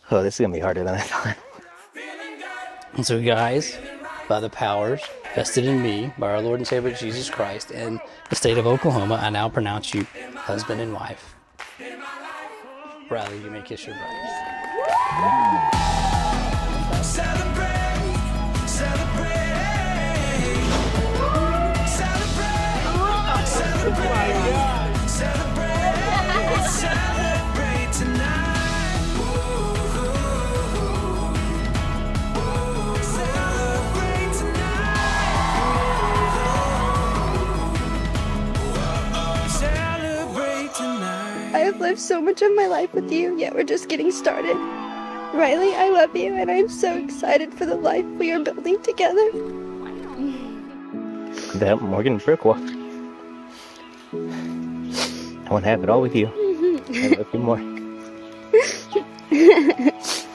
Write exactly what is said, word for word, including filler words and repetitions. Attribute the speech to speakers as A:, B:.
A: Oh, this is going to be harder than I thought. And so guys, by the powers vested in me by our Lord and Savior Jesus Christ and the state of Oklahoma, I now pronounce you husband and wife. Riley, you may kiss your bride.
B: Celebrate, celebrate, celebrate, celebrate, celebrate, celebrate tonight. Celebrate tonight. Celebrate tonight.
C: I have lived so much of my life with you, yet we're just getting started. Riley, I love you, and I'm so excited for the life we are building together.
A: That Morgan Brickwolf. I want to have it all with you. I love you more.